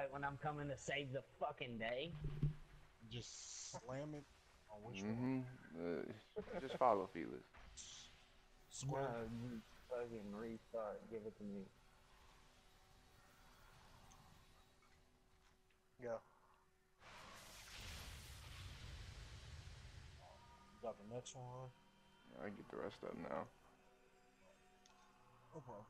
like when I'm coming to save the fucking day. Just slam it on which one? Mm-hmm. Just follow Felix. Square. No, you fucking restart. Give it to me. Go. Got the next one. I get the rest of them now. No problem.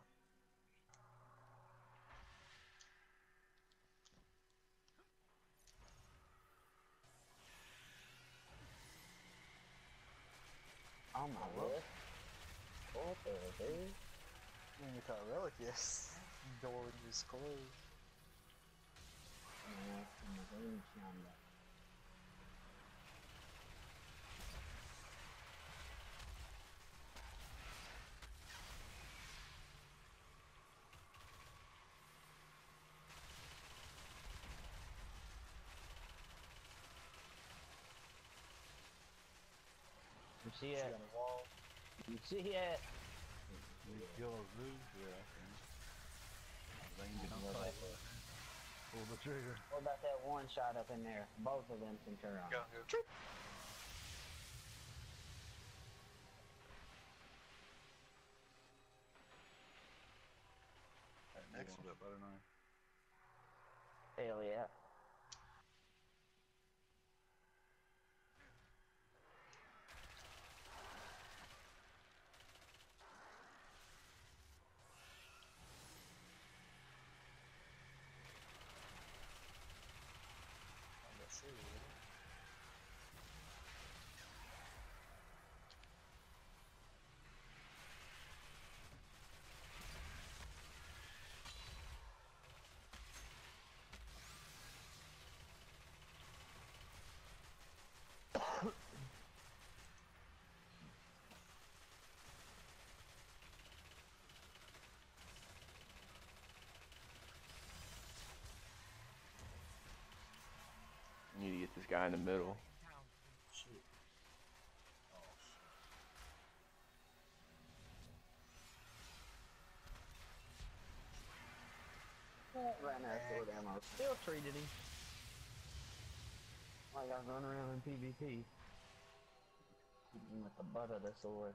Oh my lord. What the dude? You caught relic, yes. Door just closed. You see She it? on the wall. You see it? You kill a zoo? Yeah, I can. Pull the trigger. What about that one shot up in there? Both of them Centurion. Go, go. That next whip, I don't know. Hell yeah. Let's see. You need to get this guy in the middle. Shit. Right now, sword ammo. Still treated him like I was running around in PvP. With the butt of the sword.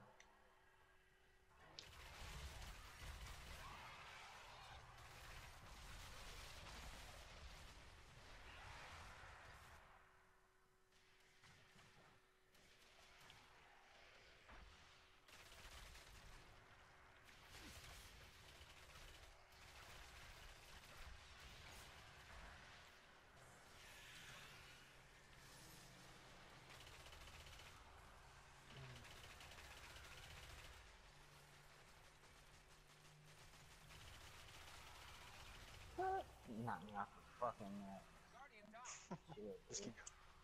Knock me off the fucking shit. Let's keep going.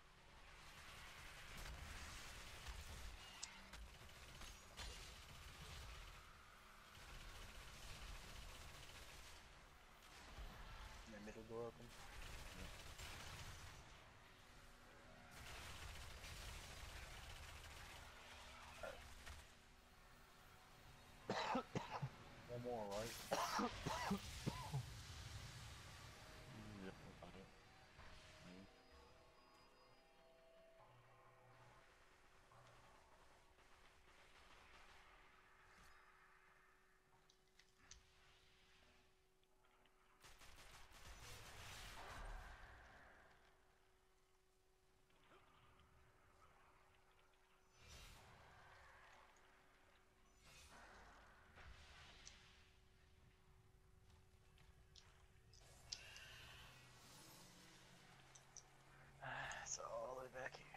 The middle door open. One more, right? Yeah, got it. So all the way back here.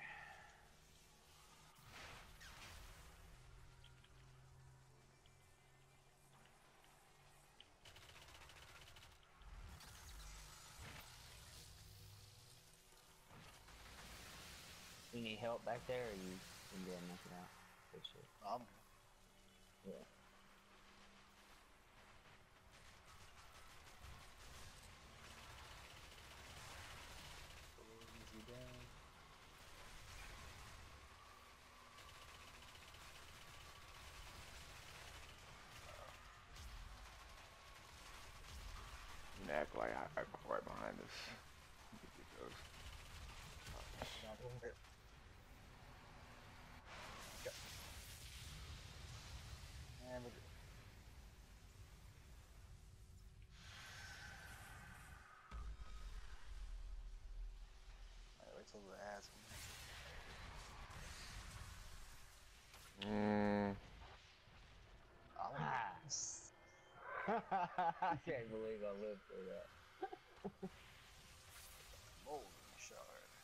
You need help back there, or you can go and knock it out? Good shit. I'm Yeah. easy down. And act like I'm right behind this Get those. And we wait till the ass. Ah. I can't believe I lived through that. Holy shard.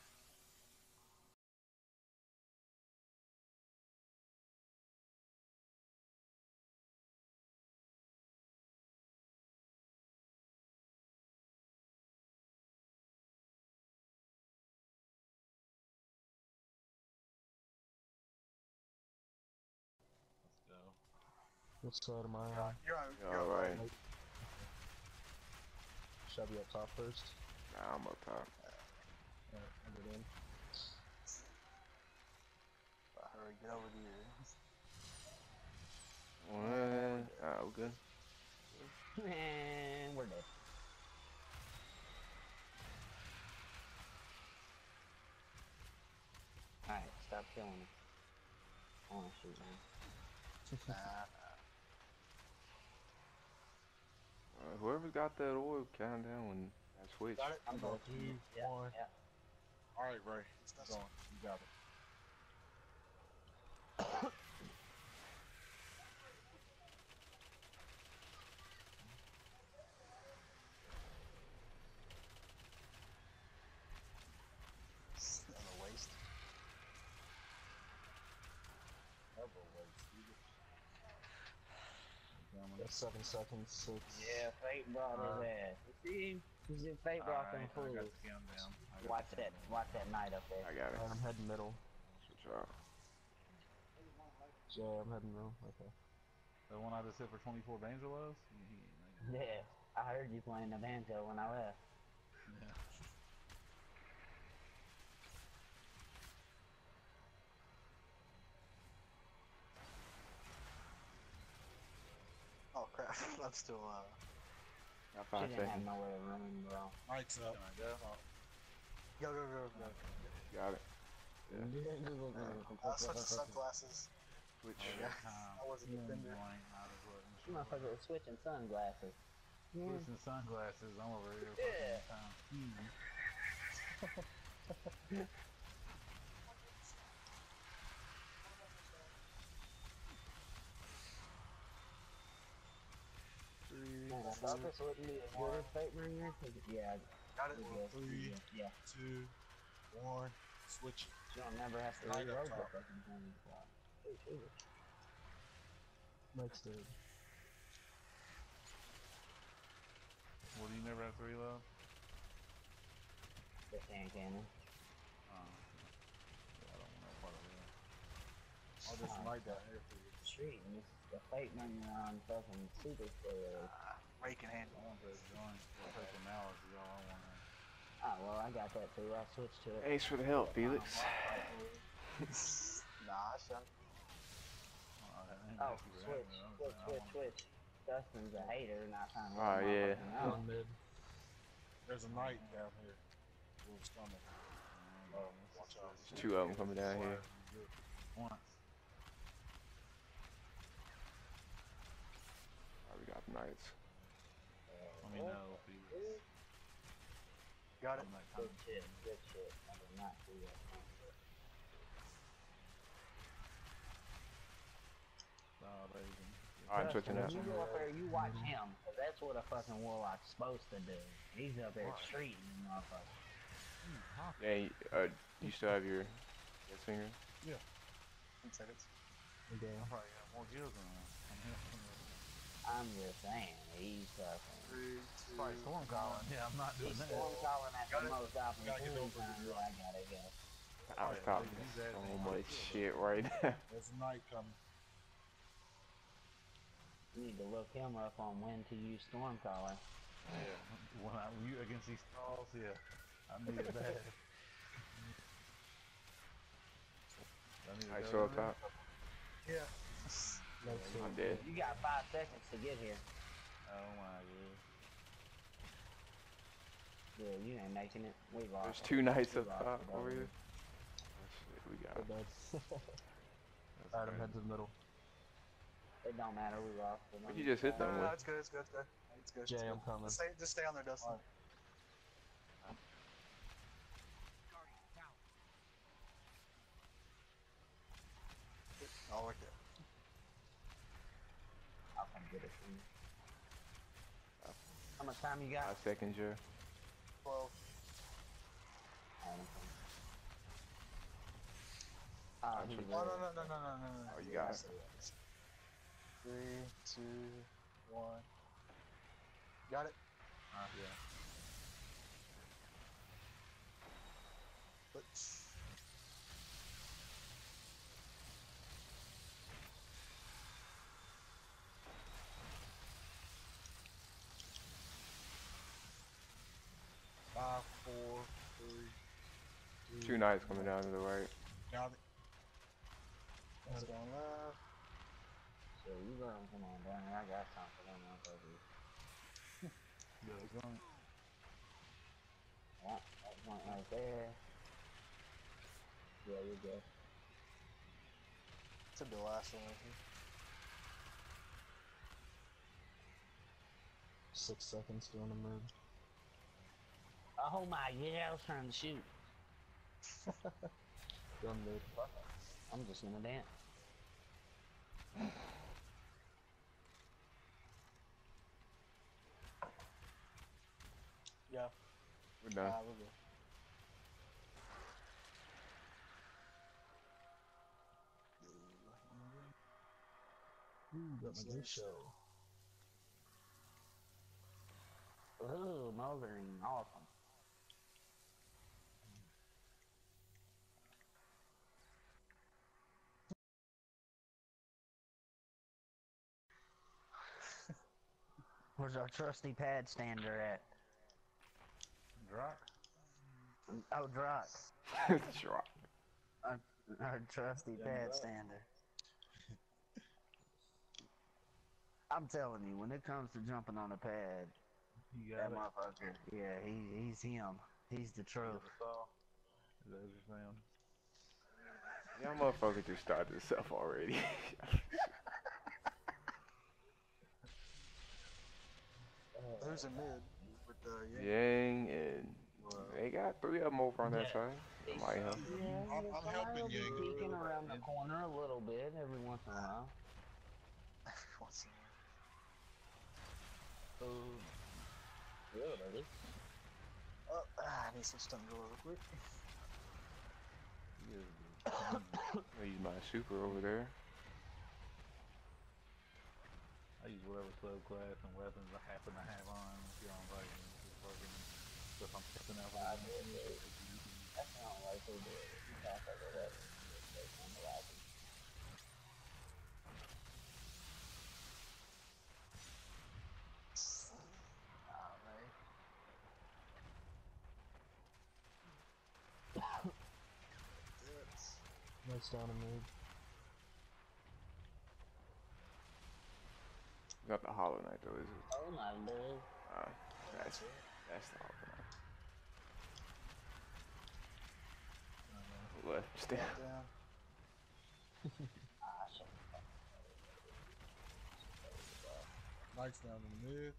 Let's go. What side am I on? You're Alright. Should I be up top first? Nah, I'm up top. Alright, I'll get in. Hurry, get over here. Alright, we're good. And we're dead. Alright, stop killing me. I wanna shoot man. Whoever's got that orb, count down when I switch. Got it? I'm Go going. 3, Yeah, 1. yeah. Alright, Ray. Keep going. You got it. On the waist. Got 7 seconds. 6. Yeah, Fate brought his ass. You see him? You see Fate brought them fools. Watch that knight up there. I got it. Alright, I'm heading middle. Switch out. Yeah, I'm heading middle. Okay. The one I just hit for 24 Banjolos? Yeah, I heard you playing the banjo when I left. Yeah. Oh crap, I'm still Got She 5 didn't have seconds. nowhere to run, bro. Lights up. go. Got it. I'll switch to sunglasses. Switch. Yeah, I wasn't a defender. You motherfucker was switching sunglasses. Yeah. Switching sunglasses, I'm over here Yeah. fucking time. Man, I thought this wouldn't be as good as Fate Bringer. Yeah, Got it. we good. 3, Yeah. 2, 1. Switch. You don't never have to Right up reload the top. fucking thing. Mike's dead. Well, do you never have to reload? The sand cannon. Yeah, I don't know part of that. I'll just light that here for you. Street, and this is the Fate Bringer on fucking super spoilers. Rake in hand. I want that joint. Purple malice is all I want. Oh, well, I got that too. I switched to it. Thanks for the help, Felix. Nah, I shot. Oh, switch. Dustin's a hater, not trying to Oh, yeah. Down mid. There's a knight down here. Wolf's coming. Oh, watch out. There's 2 of them coming down here. Once. Oh, we got the knights. Let me know, Felix. Got it. I'm not Good coming. shit. I did not do that. Oh, baby. Alright, I'm switching out. When you go up there, you watch him, 'cause that's what a fucking warlock's supposed to do. He's up there treating the motherfucker. Yeah, you still have your death finger? 10 seconds. Okay. I probably got more kills than him. I'm just saying, he's fucking. 3, 2, Probably storm calling. Yeah, I'm not doing He's that. storm calling at the most Gotta get opportune over time. here. Yeah, I gotta go. I was talking so much shit right now. There's a knight coming. You need to look him up on when to use storm calling. Yeah, when you against these stalls, yeah, I need it bad. Alright, so up top. Yeah. I'm dead. You got 5 seconds to get here. Oh my god. Yeah, you ain't making it. We lost. There's 2 knights We up lost top the over W. here. Oh, shit, we got It him. does. That's Adam, crazy. head to the middle. It don't matter. We lost. What'd you just hit No, them no, with? no, it's good, it's good, it's good. It's good. Jay, it's I'm good. coming. Just stay on there, Dustin. I'll work it. I'll come get it from you. How much time you got? 5 seconds, yeah. 12. Oh, I'm he's sure- Oh, ready. no. Oh, you got it. 3, 2, 1. Got it? Yeah. Let's. Five, 4, 3, 2 knights coming down to the right. Got it. Let's go left. So you go and come on down there. I got something on my baby. Yeah, it's going. Yeah, that one right there. Yeah, you're good. Took the last one with you. 6 seconds doing a move. Oh my, yeah, I was trying to shoot. Done mid. I'm just gonna dance. Yeah. We're done. We're good. Ooh, got my good show. Ooh, Mothering, awesome. Where's our trusty pad stander at? Drock? Oh, Drock. Drop. Our trusty pad stander. I'm telling you, when it comes to jumping on a pad, You that got it. motherfucker, yeah, he's him. He's the truth. Is that what you're saying? Y'all motherfuckers just started this stuff already. Who's in mid? With the Yang and they got 3 of them over on that side. That might help. Yeah, I'm helping you. peeking around the corner a little bit every once in a while. What's in Good, buddy. Oh, I need some stun go real quick. I use my super over there. I use whatever subclass and weapons I happen to have on. If you're on Vikings, just fucking stuff I'm testing out for the game. That's not like they do it. You talk over that. On the Vikings. Alright. Nice down in mid. Not the Hollow Knight though, is it? Oh my lord. That's the Hollow Knight. Left, stay. Down. Ah, shit. Knights down in the mid.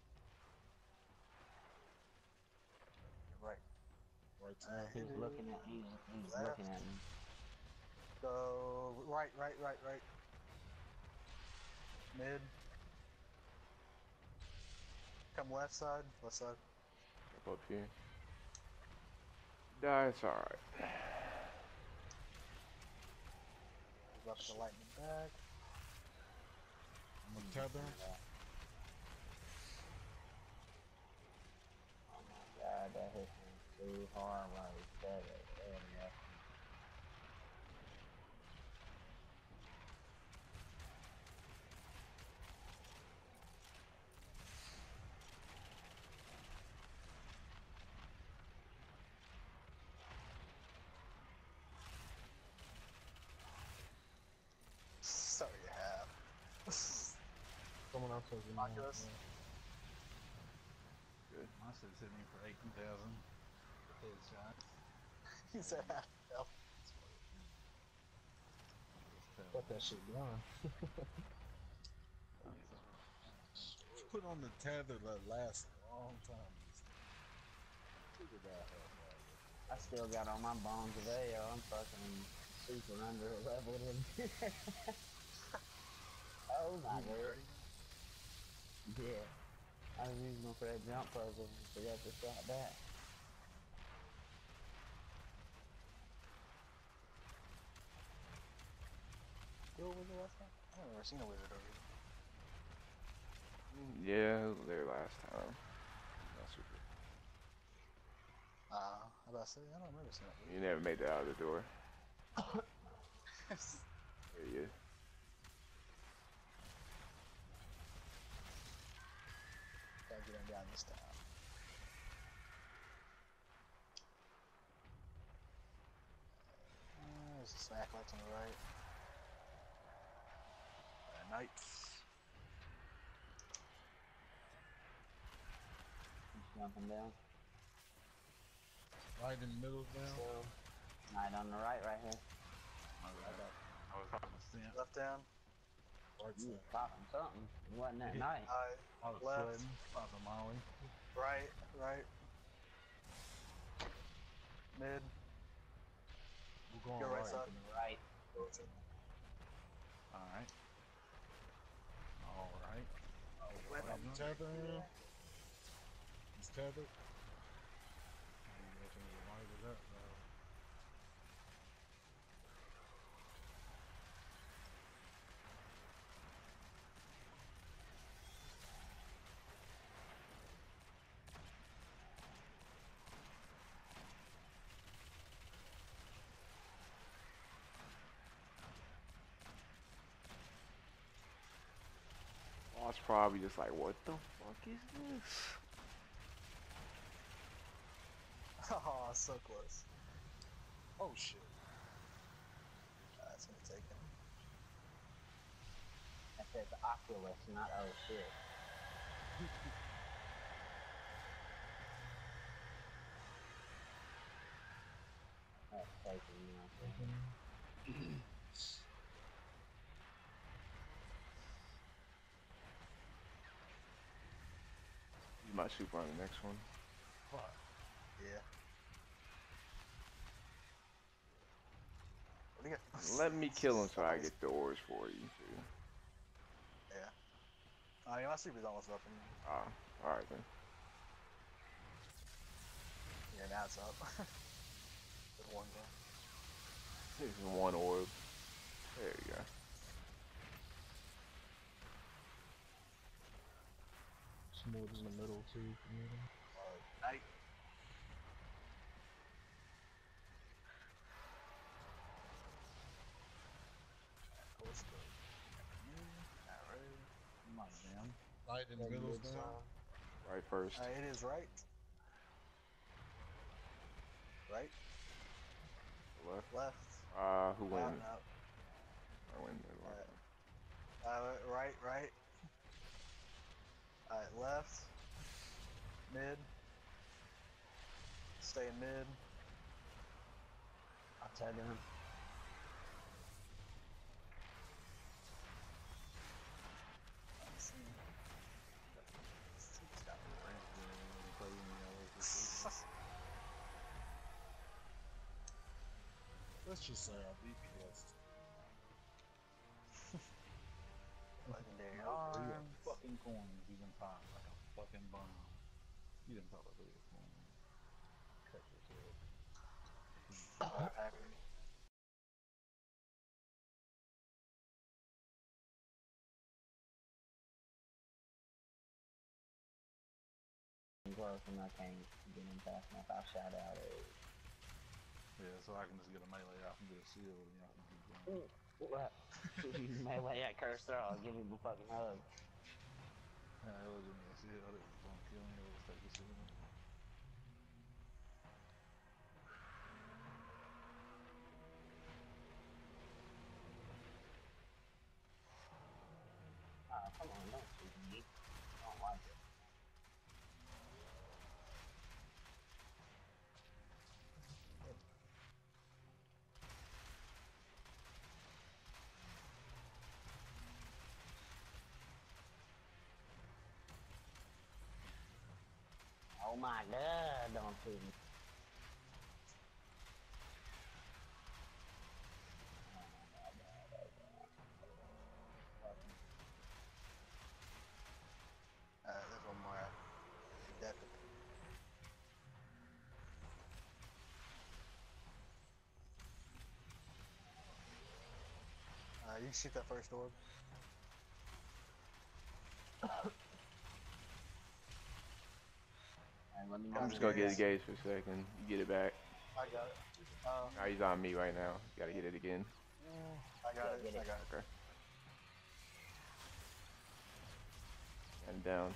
Right. Right to He's looking at me. He's Left. looking at me. Go right. Mid. Come left side. Left side. Up here. That's alright. Left the lightning back. I'm gonna tether. Oh my god, that hit me too hard when he said it. Yeah. So you have. Someone else has your Oculus. Good. My shit's hitting me for 18,000. Headshot. He said half health. Let that shit run. Put on the tether that lasts a long time. Look at that. I still got all my bombs today, yo. I'm fucking super under leveled in. Oh my word. Yeah. I was using them for that jump puzzle. Forgot to stop that. Still a wizard last time? I've never seen a wizard over here. Yeah, I was there last time. That's super. How about to say? I don't remember seeing that You never made it out of the door. wizard. There he is. Gotta get him down this time. There's a snack left on the right. Knights. He's jumping down. Right in the middle now. Knight on the right here. I was popping a cent. Left down. Right You was side. popping something. It wasn't that night. I was Left. sweating. Popping Molly. Right. Mid. We're going Go right right. side. Right. Alright. Alright. I'm tethering. He's tethered. Oh, it's probably just like, what the fuck is this? Oh, so close. Oh shit. That's gonna take him. I said the Oculus, not oh shit. That's taking me off there. Use my super on the next one. Fuck. Yeah. What do you got? Let me kill him so I get the ores for you too. Yeah. Oh, yeah, my super's almost up. Ah, alright then. Yeah, now it's up. With one go. This is one orb. There you go. Smooth in the middle too. Night. Come on, damn. Light in the middle now. Right first. It is right. Right. Left. Left. Who wins? No. I win. Right. Alright, left. Mid. Stay in mid. I'll tell him. Let's just say our DPS. Legendary Three arm. fucking coins you can pop like a fucking bomb. You didn't pop a real coin. Cut yourself. Hacker. Close and I can't get in fast enough. I'll shout out it. Yeah, so I can just get a melee off and get a shield and y'all can keep going. What? Melee at cursor, I'll give him a fucking hug. Yeah, it was give me a shield. It was gonna kill me. It was take the shield. Oh, come on, don't shoot me. I don't like it. Oh my god, don't shoot me. There's one more out. Definitely. You can shoot that first orb. Alright, let me I'm just gonna get the gauge for a second. You get it back. I got it. Now he's on me right now. Gotta get it again. I got it. get it. I got it. Okay. And down.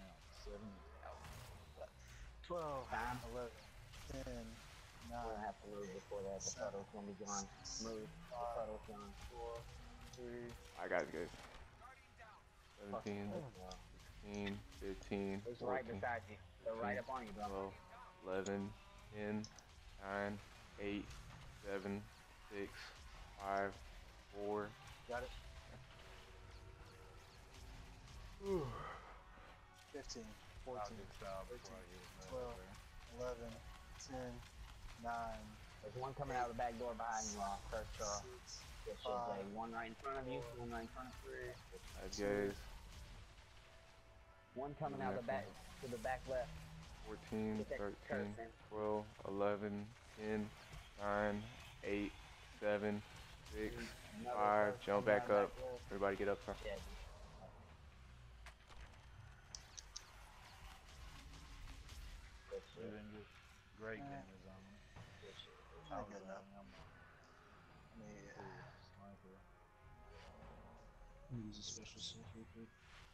12, Time. 11, 10, 9, We're gonna have to move before that. The puddle's gonna be gone. Move. The puddle's gone. 4, 3. I got it, guys. 17, 16, 15, It's right 14, beside you. They're right up on you, bro. 12, 11, 10, 9, 8, 7, 6, 5, 4. Got it. 15, 14, 13, 12, 11, 10, 9, There's one coming out of the back door behind you, first 6, It should say one right in front of you, one right in front of you. Guys. One coming out of the back, to the back left. 14, 13, 12, 11, 10, 9, 8, 7, 6, 5. Jump back up. Everybody get up front. Yeah. Good We shit. didn't get great damage on him. Good shit. Not good enough. Me, Sniper. Use a special stuff real quick.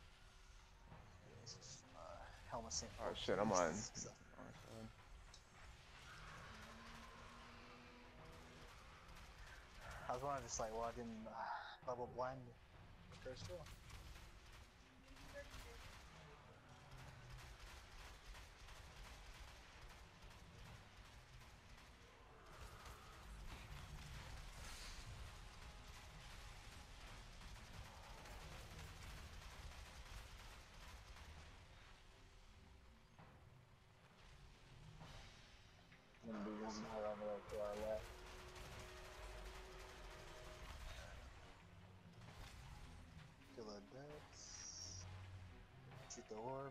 helmet sync. Oh shit, I'm on. I was wondering just like, well, I didn't level blind the first door. Gonna be one more over there to our left. Kill the deaths. Shoot the orb.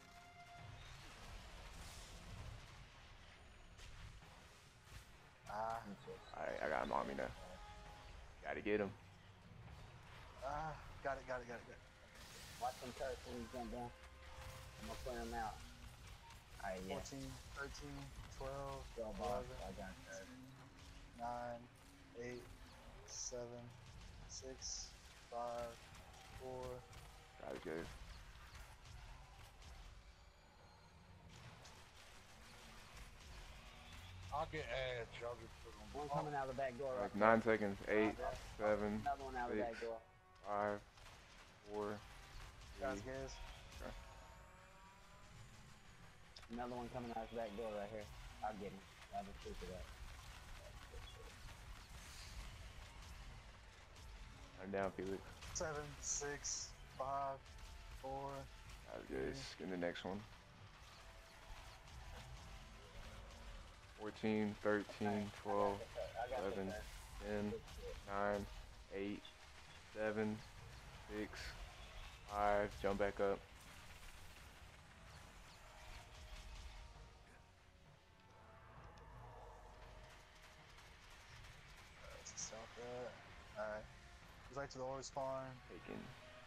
Alright, I got him on me now. Gotta get him. Got it. Watch them turrets when you jump down. I'm gonna clear them out. Alright, yeah. 14, 13, 12, 12 11, bars. I got that. 9, 8, 7, 6, 5, 4. Gotta get him. I'll get edge. Y'all just put on. One coming out of the back door. Like Right 9 seconds. 8, 7, Another one out of the 6, back door. 5, 4, 3. Guys. Another one coming out of the back door right here. I'll get him. I'll just shoot it up. I'm down, Felix. 7, 6, 5, 4. Alright, guys. Get the next one. 14, 13, 12, 11, 10, 9, 8, 7, 6, 5. Jump back up. Let's stop that. Alright. Goes right to the orb spawn. Taken.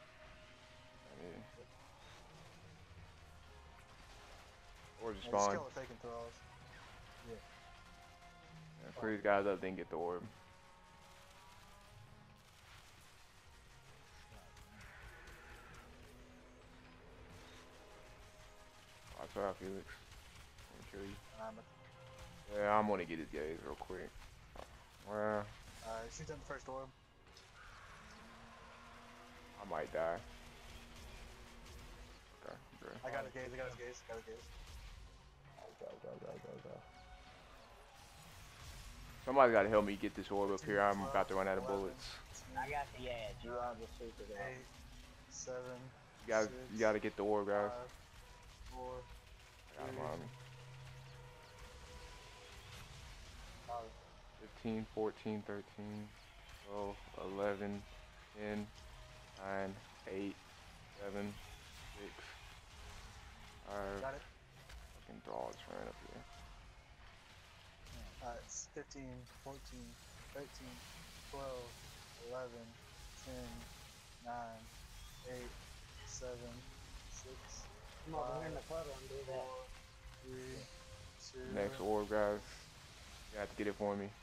Or just Yeah, spawn. skill of taking throws. Yeah, clear these guys up, then get the orb. Watch out, Felix. I'm gonna kill you. Yeah, I'm gonna get his gaze real quick. Well, Shoot down the first orb. I might die. Okay, bro. I got his gaze. Go. Somebody gotta help me get this orb up here. I'm about to run out of bullets. I got the edge. You all just shoot it out. 8, 7, You gotta get the orb, guys. 5, 4, I got him on me. Oh, 15, 14, 13, 12, 11, 10, 9, 8, 7, 6, 5. got it. Fucking dogs running up here. It's 15, 14, 13, 12, 11, 10, 9, 8, 7, 6, Come over here in the puddle and do that. 3, 2, Next orb, guys. You have to get it for me.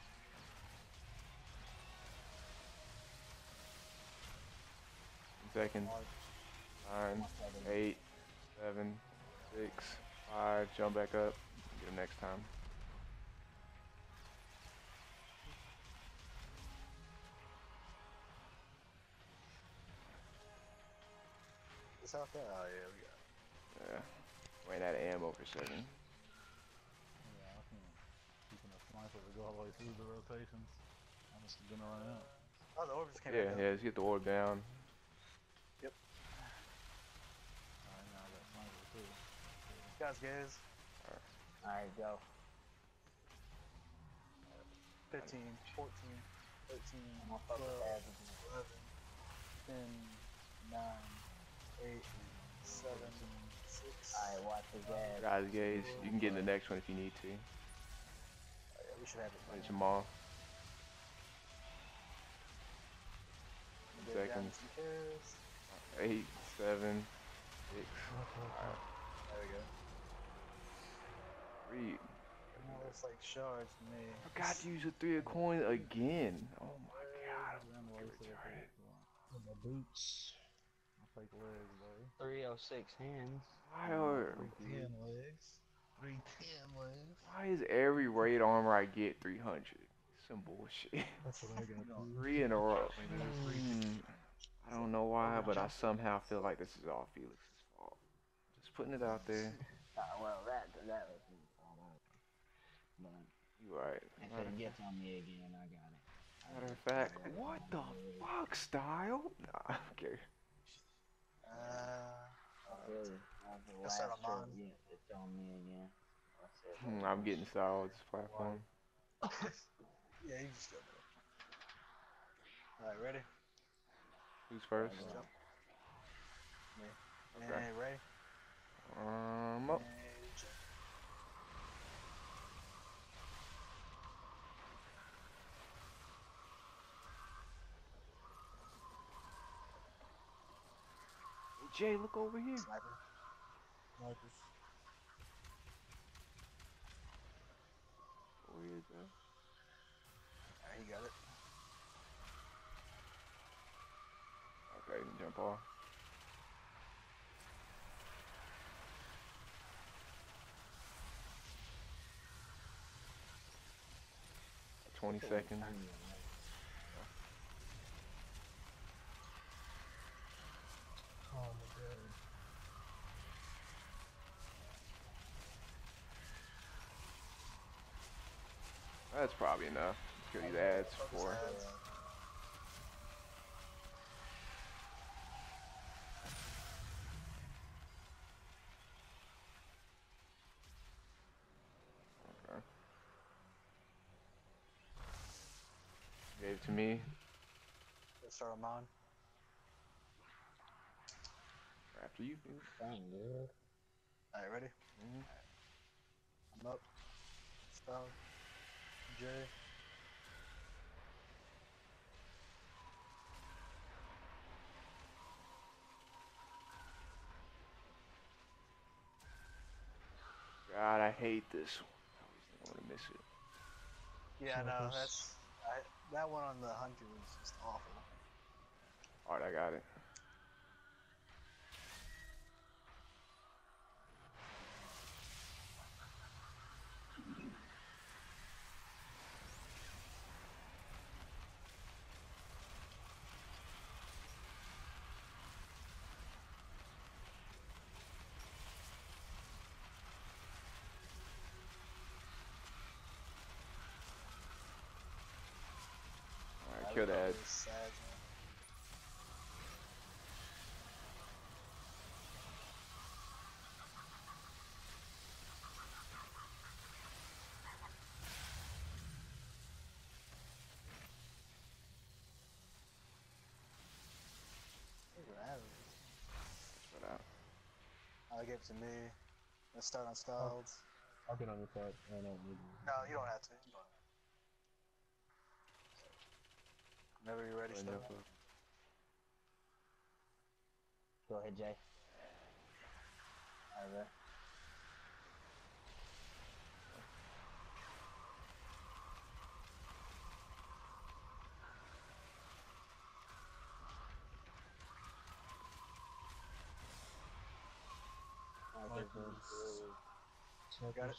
Seconds. 9, 8, 7, 6, 5. Jump back up. Get him next time. It's out there. Oh yeah, we got it. Yeah. Ran out of ammo for 7. Yeah, I can keeping a sniper to go all the way through the rotations. I'm just gonna run out. Oh, the orb just came Yeah, back yeah, let's get the orb down. Alright, now I got sniper too. Guys. Alright, go. 15, 14, 13, I'm gonna fuck 12, with that. 11, 10, 9, 8, 7, 6. Alright, watch his ass. Guys, Gage, you can get in the next one if you need to. Oh, yeah, we should have it. And Jamal. Get it down Seconds. some kills. 8, 7, 6, There we go. 3. That looks like shards to me. I forgot to use a 3 of coin again. Oh my god. Ran away to the retarded. My boots. I'll take legs though. 306 hands. Why are 310 legs. 310 legs. why is every raid armor I get 300? Some bullshit. That's what I got too. 3 in a row. I don't know why, but I somehow feel like this is all Felix's fault. Just putting it out there. Well, that was me. But You right. if it gets on me again, I got it. Matter of fact, what the fuck, Style? Nah, okay. Really, Yes, sir, I'm on. Yeah, it's on me again. That's it. I'm getting Style with this platform. Yeah, you just go there. Alright, ready? Who's first? Jump. Okay. Hey, ready? Up. And jump. Jay, look over here. Sniper. Snipers. Over here, Jay. Alright, you got it. Okay, then jump off. For 20 seconds. Oh my god. That's probably enough. Let's kill these ads for. Okay. Gave it to me. Let's start on mine. After you, dude. Alright, ready? Mhm. I'm up. Stone. Jay. God, I hate this one. I always think I'm gonna miss it. Yeah, no, Snipers. that one on the hunter was just awful. Alright, I got it. Alright, kill the That ads. was sad, man. Give it to me. Let's start on Styles. I'll get on your part. I don't need No, you don't have to. You don't have to. Whenever you're ready, Line start. up. Go ahead, Jay. Alright. Got it.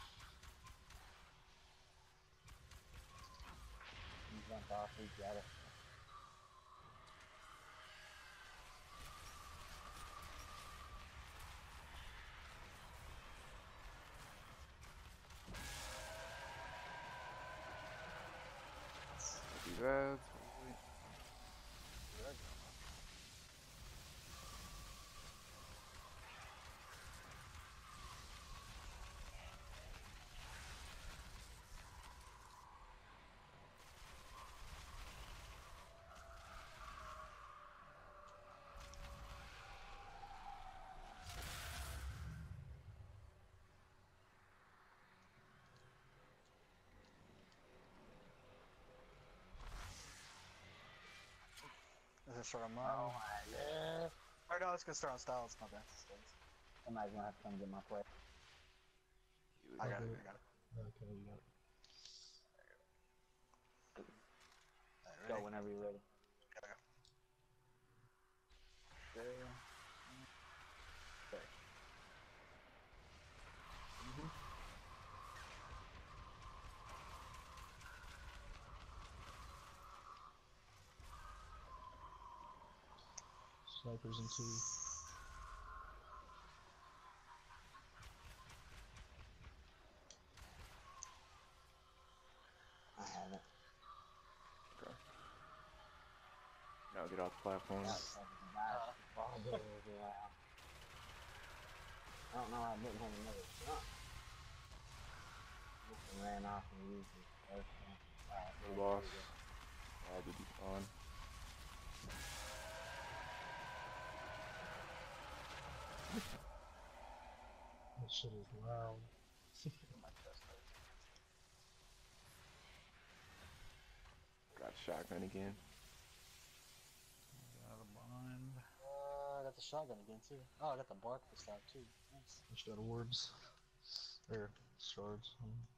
You jump off, you got it. Do that. Is it start on mine? Oh my god. Or no, it's gonna start on Styles. My bad. Somebody's gonna have to come get my play. I got it. I got it. Okay, you got it. Alright, Go ready? whenever you're ready. Gotta go. Okay. Snipers in 2. I haven't. Now get off the platform. I don't know how I didn't have another shot. Just ran off and used it. We lost. All the on. That shit is loud. Got a shotgun again. Out of mind. I got the shotgun again too. Oh, I got the bark this time too. Nice. Just out of orbs. Or shards.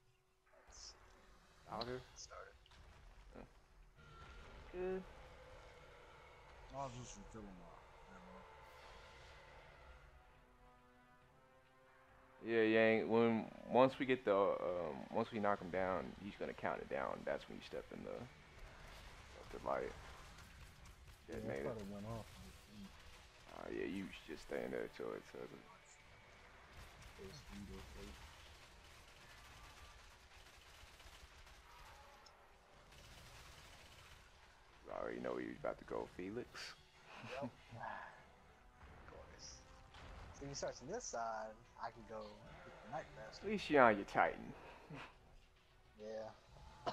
Powder. Started. Good. I was just refilling my ammo. Yeah, Yang. Once we get once we knock him down, he's gonna count it down. That's when you step in the light. Detonate it. I thought it went off. Yeah, you should just stay in there till it says it. You already know he's about to go, Felix. Yep. Of course. So you start from this side, I can go get the night At faster. least you're on your Titan. Yeah.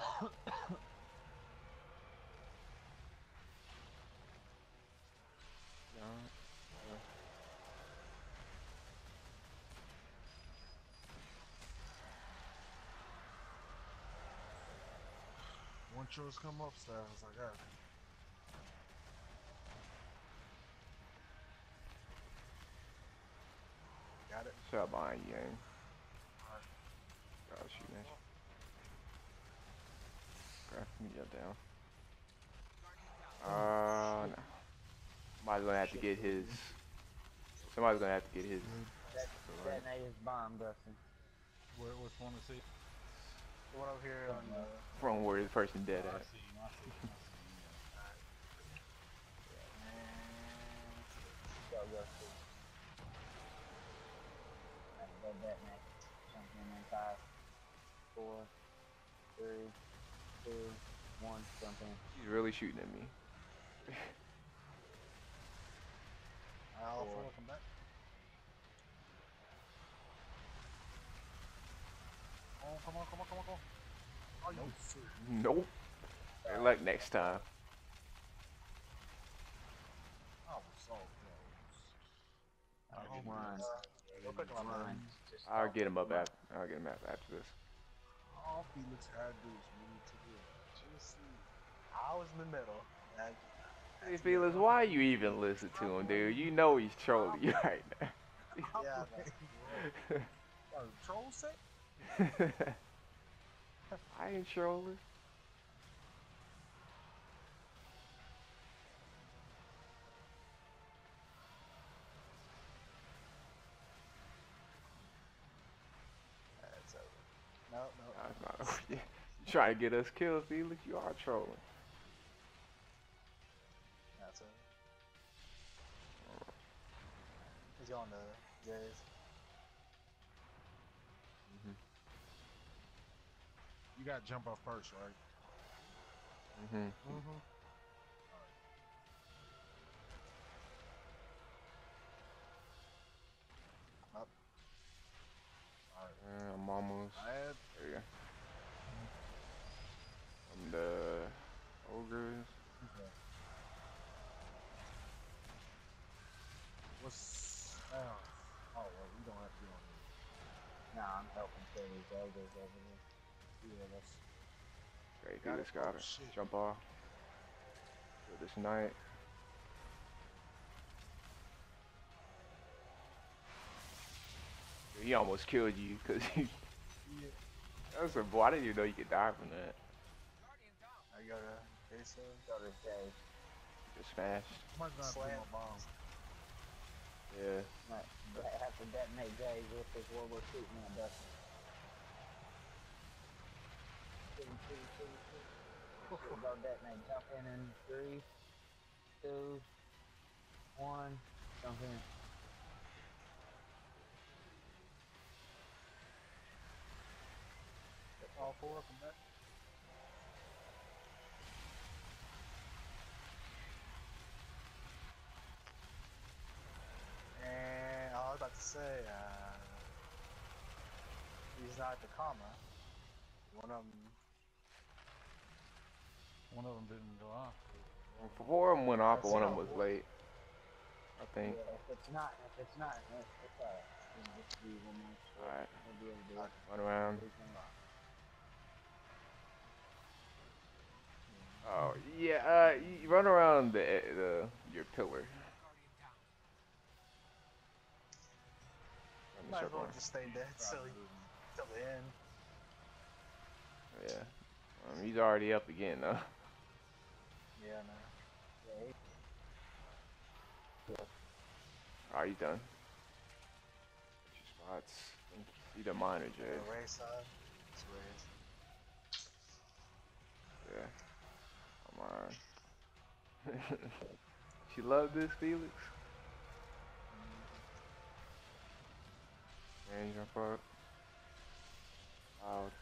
Once yours come upstairs, I got it. Got it. Shut behind you, Yang. Gotta shoot, man. Okay, let me get down. No. Somebody's gonna have to get his. Somebody's gonna have to get his. Detonate his bomb, Dustin. Which one is he? The one over here on the. From where the person dead I at. see him, I see him, I see him, Go, go, see. Go detonate. Jump in 5, 4, 3, 2, 1. Jump in. He's really shooting at me. All four come back. Oh, come on, come on, come on, come on. Oh, you shit. Nope. Good luck next time. I was so close. Run. Real quick on my mind. I'll get him up after. I'll get him up after this. All Felix had to do is move to the just see. I was in the middle. And Hey Felix, why you even listen to him, dude? You know he's trolling you right now. yeah, Troll set? I ain't trolling. that's over. No, no. That's not over yet. You trying to get us killed, Felix? You are trolling. That's over. He's going to Jay's. You got to jump off first, right? Up. Alright. I'm almost. There you go. I'm the ogres. Okay. What's oh well, we don't have to be on here. Nah, I'm helping kill these ogres over there. Yeah, that's Great, Got Felix it. got Oh, it. shit. Jump off. Do this night. He almost killed you because he. That's a boy. I didn't even know you could die from that. I go to Jason. Go to Jay. Just smashed. might not do Slam. my bomb. Yeah. Might have to detonate Jay with his World War II now, Dustin. Go detonate. Jump in 3, 2, 1. Jump in. All four of them back. And I was about to say, he's not at the comma. One of them didn't go off. Four of them went off, but one of them was late. I think. Yeah, if it's not, it's alright. Just do one more shot. Alright. We'll be able to do it. Run around. Oh yeah. You run around your pillar. might as well just stay dead till the end. Yeah. He's already up again though. Yeah, no. Alright, he's done. Spots. Either mine or Jay. The race side. It's raised. Yeah. Come on. She loved this, Felix? Man, jump up. Loud.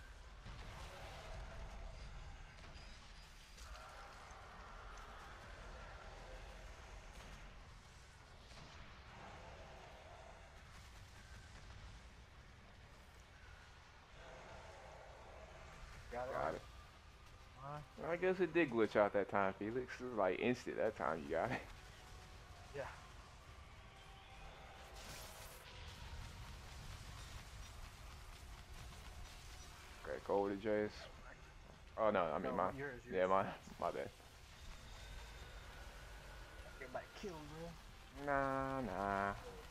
Got it. Well, I guess it did glitch out that time, Felix. It was like instant that time you got it. Yeah. Okay, go over to Jace. Oh no, I mean No, my yours. yeah, my bad. Everybody killed, bro. Nah.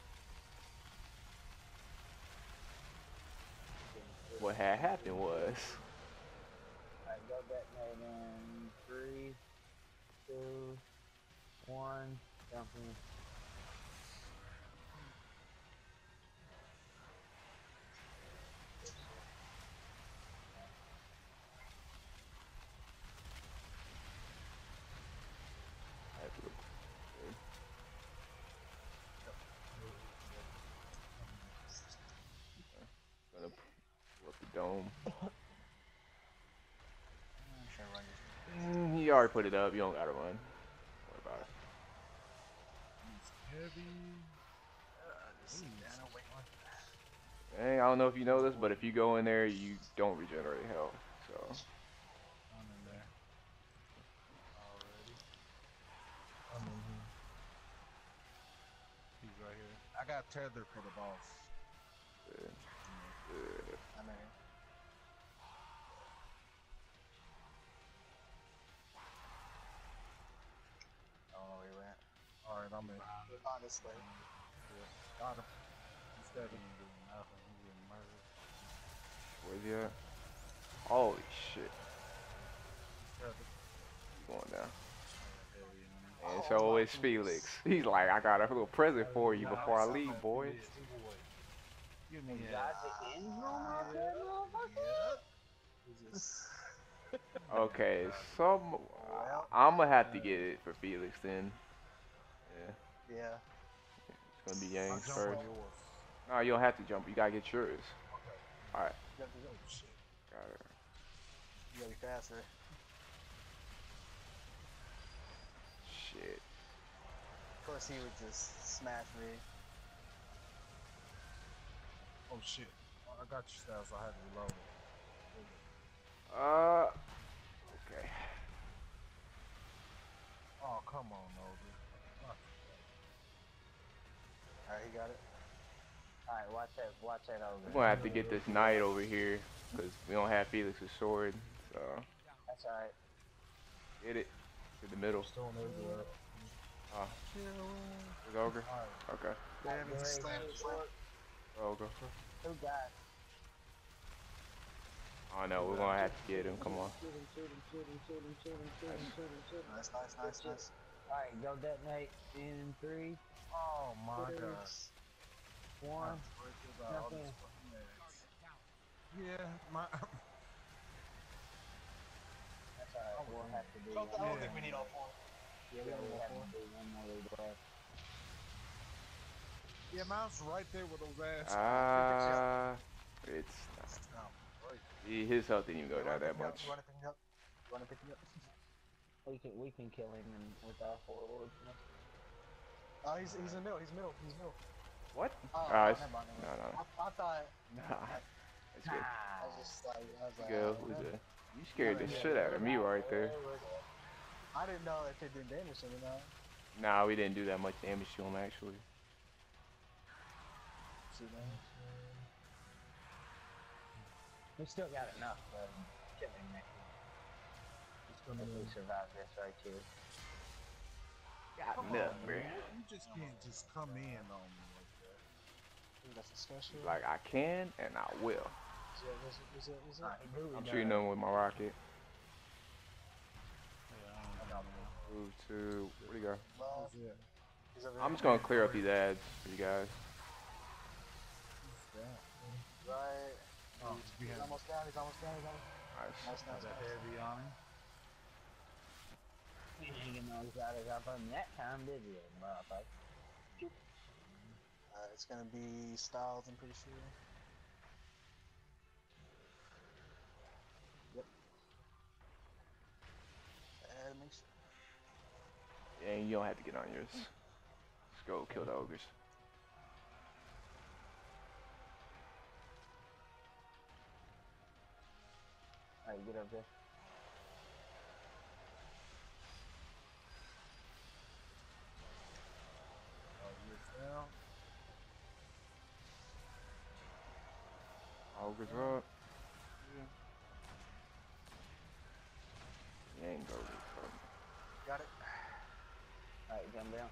What had happened was Alright, go detonate in 3, 2, 1. Jump in. gonna pull up the dome. Should I run You already put it up. You don't gotta run. Don't worry about it. It's heavy. Hey, I don't know if you know this, but if you go in there, you don't regenerate health. So. I'm in there. Already. He's right here. I got tether for the boss. Good. Good. I'm in. I don't know where he went. Alright, I'm in. Honestly. Got him. He's He dead. ain't doing nothing. He getting murdered. Where's he at? Holy shit. Dead. He's going down. Heavy on him. And Oh so my is Felix. He's like, I got a little present for you before I leave, boys. Give me Exotic ends on my head, motherfucker. He just. Okay, so Well. I'm gonna have to get it for Felix then. Yeah, Yeah. it's gonna be I'll Yang's jump first. on yours. No, you don't have to jump. You gotta get yours. Okay. Alright, You gotta, Oh shit. got it. you gotta be faster. Shit. Of course, he would just smash me. Oh shit. I got your stats. I had to reload it. Okay. Oh, come on, Nova. Alright, he got it. Alright, watch that over. We're gonna have to get this knight over here, because we don't have Felix's sword, so That's alright. get it to the middle. Still in there. Oh, is Ogre? Alright. Okay. Damn, he just slammed the sword. Ogre. Who got? Oh no, we're gonna have to get him, come on. Nice, nice, nice, nice. Alright, go detonate in 3, Oh my 2, gosh. 1. All Jump in. these fucking ads. Yeah, my. That's alright. We'll have to do I don't one. think we need all four. Yeah, we only have to do one more redraft. Yeah, mine's right there with those ads. It's Oh, right. his health didn't even go down that much. You wanna pick me up? You wanna pick me up? We can kill him with our forward. Oh, he's in the middle. He's middle. He's middle. What? Oh, It's- never mind. no, no, no. I thought. Nah, it's good. I was just like, I was like, Go. oh, Who's no. it? You scared the shit out of me right there. I didn't know if it did damage to me now. Nah, we didn't do that much damage to him actually. See that? We still got enough to kill him next time. If we survive this right here. Got Come enough, on, bro. man. You just can't just come in on me like that. Ooh, that's a special. Like I can and I will. Is it? Alright, who we I'm got? shooting them with my rocket. Yeah, I don't know. Move to where do you go? Well, Who's that? he's over I'm there. just gonna clear up these ads for you guys. Who's that? Right. Oh, He's behind. almost down. He's almost down. He's almost. Nice. Nice, Got nice, a nice. heavy on him. You ain't gonna know exotic up on that time, did you, motherfucker? It's gonna be Styles. I'm pretty sure. Yep. And make sure. And you don't have to get on yours. Let's go kill the ogres. Alright, get up there. You're down. Ogres up. You ain't go this Got it. Alright, jump down.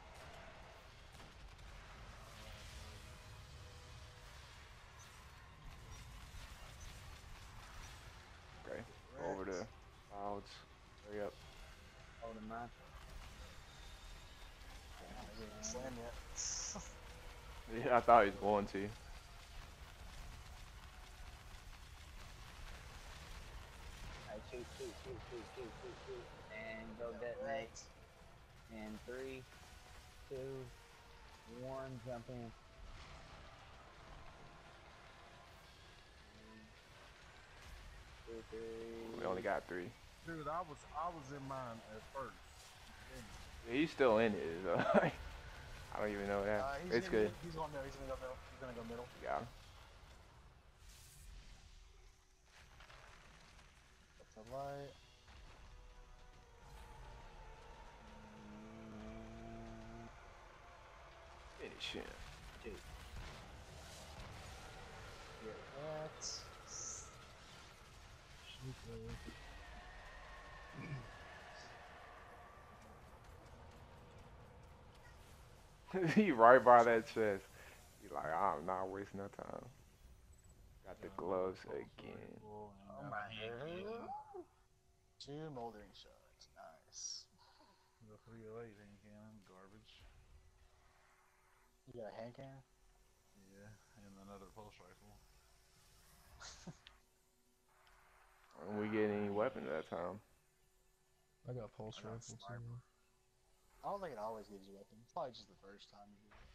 Okay. Go over to clouds. Hurry up. Hold in mind. Slam yet. Yeah, I thought he was going to. Alright, shoot. And go detonate. In 3, 2, 1, jump in. Two, three. We only got 3. Dude, I was in mine at first. Yeah, he's still in it. So I don't even know that. It's good. He's going middle. He's gonna go middle. He's gonna go middle. Yeah. That's a light. Finish him. Two. What? He right by that chest. He like, I'm not wasting no time. Got the gloves again. Oh my god. 2 moldering shots. Nice. The 308 hand cannon, garbage. You got a hand cannon? Yeah, and another pulse rifle. And we get any weapons that time. I got pulse I got rifle too. sniper. I don't think it always gives you weapons. It's probably just the first time you do it.